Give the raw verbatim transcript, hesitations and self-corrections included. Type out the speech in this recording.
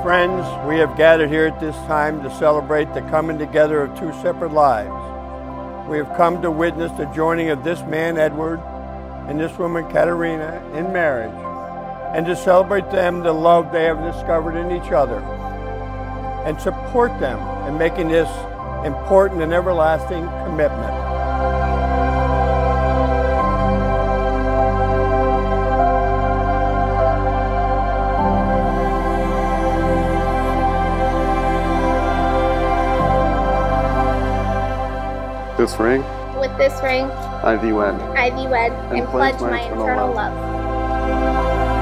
Friends, we have gathered here at this time to celebrate the coming together of two separate lives. We have come to witness the joining of this man, Edward, and this woman, Katerina, in marriage, and to celebrate them the love they have discovered in each other, and support them in making this important and everlasting commitment. This ring, With this ring, I thee wed, I thee wed, and, and pledge my eternal love.